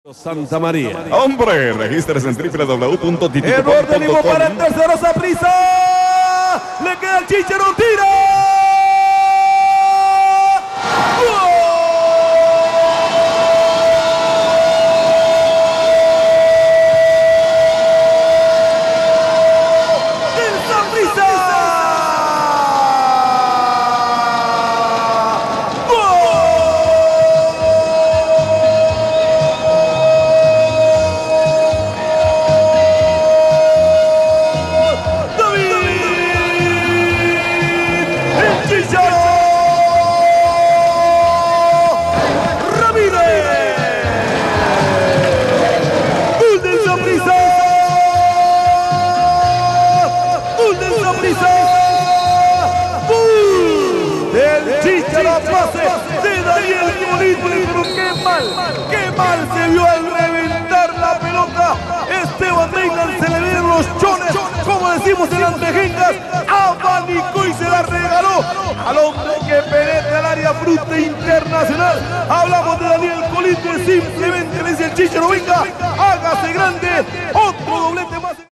Santa María. Hombre, regístrese en www.titico.com. Error de Nivo para el tercero, Saprissa. Le queda el Chicharo, tira. ¡Gol! ¡Del Saprissa! De Daniel Colindres, pero qué mal se vio al reventar la pelota. Esteban Reynal se le vieron los chones, como decimos en las mejengas, abanicó y se la regaló al hombre que penetra el área fruta internacional. Hablamos de Daniel Colindres, simplemente le dice el Chicharo, venga, hágase grande, otro doblete más.